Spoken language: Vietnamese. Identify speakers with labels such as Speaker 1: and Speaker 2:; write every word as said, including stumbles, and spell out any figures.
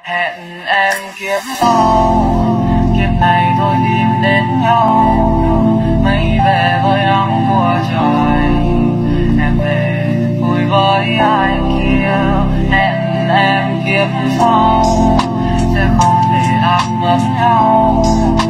Speaker 1: Hẹn em kiếp sau, kiếp này thôi tìm đến nhau. Mây về với nắng của trời, em về vui với ai kia. Hẹn em kiếp sau, sẽ không thể lạc mất nhau.